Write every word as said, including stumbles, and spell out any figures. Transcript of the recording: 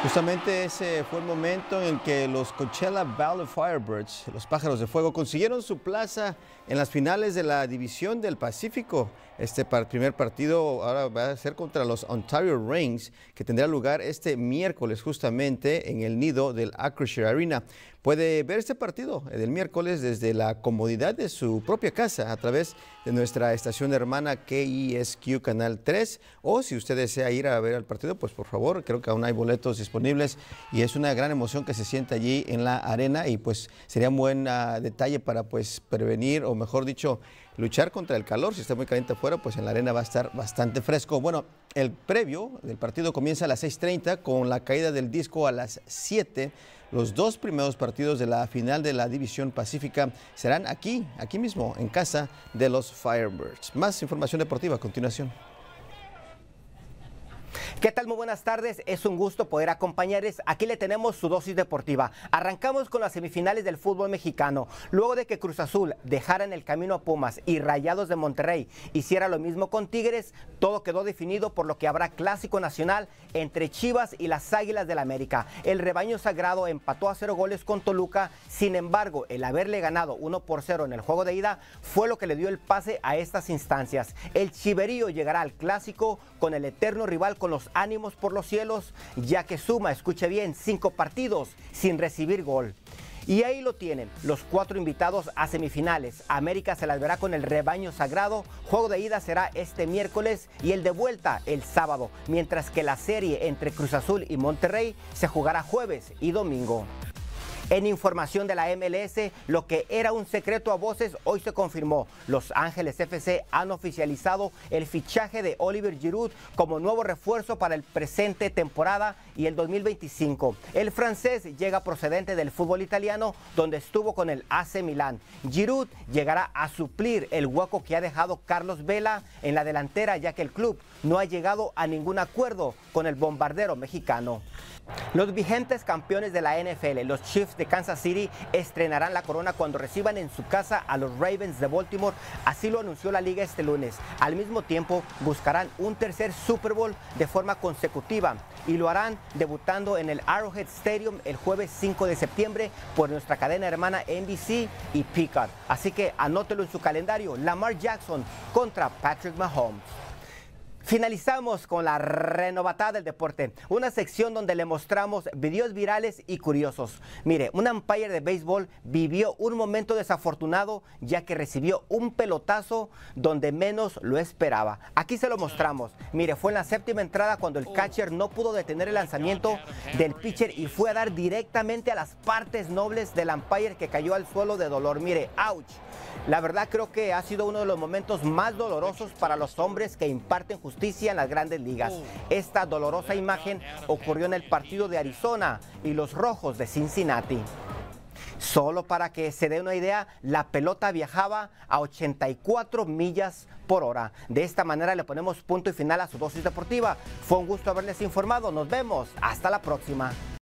Justamente ese fue el momento en que los Coachella Valley Firebirds, los Pájaros de Fuego, consiguieron su plaza en las finales de la División del Pacífico. Este primer partido ahora va a ser contra los Ontario Reigns, que tendrá lugar este miércoles justamente en el nido del Acrisure Arena. Puede ver este partido del miércoles desde la comodidad de su propia casa a través de nuestra estación hermana K E S Q Canal tres, o si usted desea ir a ver el partido, pues por favor, creo que aún hay boletos disponibles y es una gran emoción que se siente allí en la arena, y pues sería un buen uh, detalle para pues prevenir, o mejor dicho, luchar contra el calor. Si está muy caliente afuera, pues en la arena va a estar bastante fresco. Bueno, el previo del partido comienza a las seis treinta con la caída del disco a las siete. Los dos primeros partidos de la final de la División Pacífica serán aquí, aquí mismo, en casa de los Firebirds. Más información deportiva a continuación. ¿Qué tal? Muy buenas tardes, es un gusto poder acompañarles. Aquí le tenemos su dosis deportiva. Arrancamos con las semifinales del fútbol mexicano. Luego de que Cruz Azul dejara en el camino a Pumas y Rayados de Monterrey hiciera lo mismo con Tigres, todo quedó definido, por lo que habrá clásico nacional entre Chivas y las Águilas del América. El rebaño sagrado empató a cero goles con Toluca. Sin embargo, el haberle ganado uno por cero en el juego de ida fue lo que le dio el pase a estas instancias. El Chiverío llegará al clásico con el eterno rival, con los ánimos por los cielos, ya que suma, escuche bien, cinco partidos sin recibir gol. Y ahí lo tienen, los cuatro invitados a semifinales. América se las verá con el rebaño sagrado. Juego de ida será este miércoles y el de vuelta el sábado, mientras que la serie entre Cruz Azul y Monterrey se jugará jueves y domingo. En información de la M L S, lo que era un secreto a voces hoy se confirmó. Los Ángeles F C han oficializado el fichaje de Olivier Giroud como nuevo refuerzo para el presente temporada y el dos mil veinticinco. El francés llega procedente del fútbol italiano, donde estuvo con el A C Milán. Giroud llegará a suplir el hueco que ha dejado Carlos Vela en la delantera, ya que el club no ha llegado a ningún acuerdo con el bombardero mexicano. Los vigentes campeones de la N F L, los Chiefs de Kansas City, estrenarán la corona cuando reciban en su casa a los Ravens de Baltimore. Así lo anunció la liga este lunes. Al mismo tiempo, buscarán un tercer Super Bowl de forma consecutiva y lo harán debutando en el Arrowhead Stadium el jueves cinco de septiembre por nuestra cadena hermana N B C y Peacock. Así que anótelo en su calendario: Lamar Jackson contra Patrick Mahomes. Finalizamos con la renovatada del deporte, una sección donde le mostramos videos virales y curiosos. Mire, un umpire de béisbol vivió un momento desafortunado, ya que recibió un pelotazo donde menos lo esperaba. Aquí se lo mostramos. Mire, fue en la séptima entrada cuando el catcher no pudo detener el lanzamiento del pitcher y fue a dar directamente a las partes nobles del umpire, que cayó al suelo de dolor. Mire, ouch. La verdad, creo que ha sido uno de los momentos más dolorosos para los hombres que imparten justicia en las grandes ligas. Esta dolorosa imagen ocurrió en el partido de Arizona y los Rojos de Cincinnati. Solo para que se dé una idea, la pelota viajaba a ochenta y cuatro millas por hora. De esta manera le ponemos punto y final a su dosis deportiva. Fue un gusto haberles informado. Nos vemos. Hasta la próxima.